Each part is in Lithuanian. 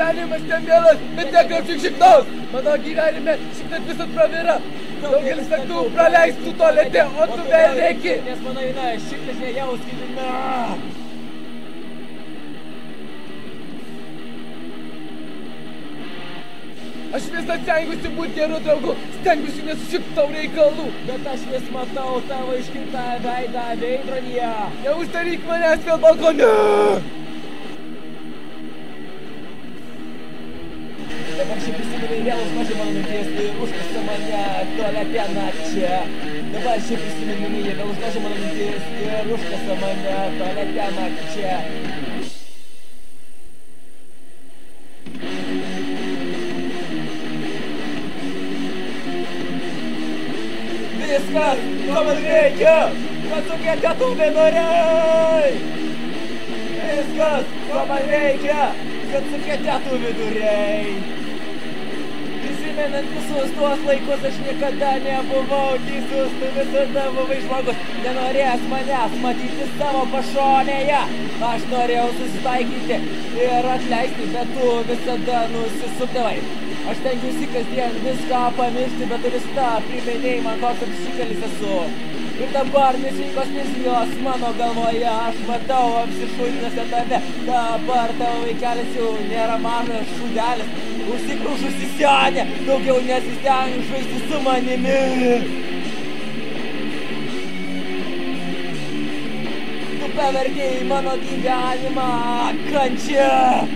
gyvenimas nemielas, bet nekrapšyk šiknaus. Mano gyvenime šiknat visat pravyra. Daugelis naktų praleistų tualete, o tu verki. Nes mano eina, šiknas nejauskime. Aš visą stengiuosi būti geru draugu, stengiuosi nesušikti tau reikalų. Bet aš vis matau tavo iškirtą veidą veidrodyje. Neuždaryk manęs vėl balkone. Dabar šiaip prisimeni vėl užmažė mano minties ir užkasa mane tualete nakčia. Dabar šiaip prisimeni vėl užmažė mano minties ir užkasa mane tualete nakčia. Viskas, ko man reikia, kad sugebėtų viduriai! Viskas, ko man reikia, kad sugebėtų viduriai! Prisimenant visus tuos laikus, aš niekada nebuvau teisus, tu visada buvai žmogus, nenorėjęs manęs matyti savo pašonėje. Aš norėjau susitaikyti ir atleisti, bet tu visada nusisukdavai. Aš tengiuosi kasdien viską pamiršti, bet tu visada priminėjai man, koks apsikalis esu. Ir dabar nesveikos misijos mano galvoje, aš matau apsišūdinusią tave. Dabar tavo vaikelis jau nėra mažas šūdelis, užsikrūšusi senė, daugiau nesistengiu žaisti su manimi. Tu pavertėjai mano gyvenimą kančia.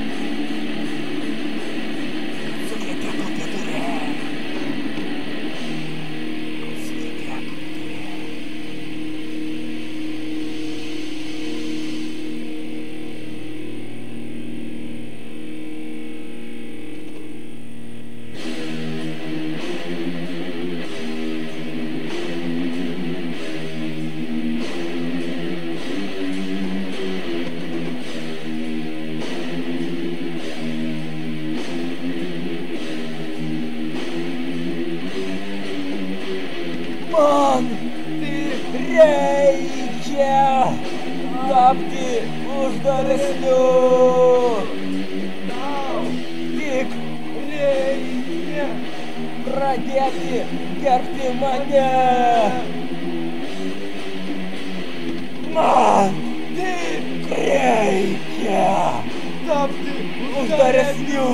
Man reikia tapti uždaresniu. Tau tik reikia pradėti gerbti mane. Man tik reikia tapti uždaresniu.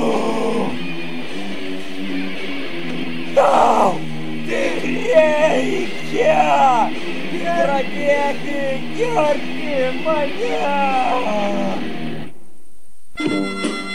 Tau tik reikia pradėti gerbti mane.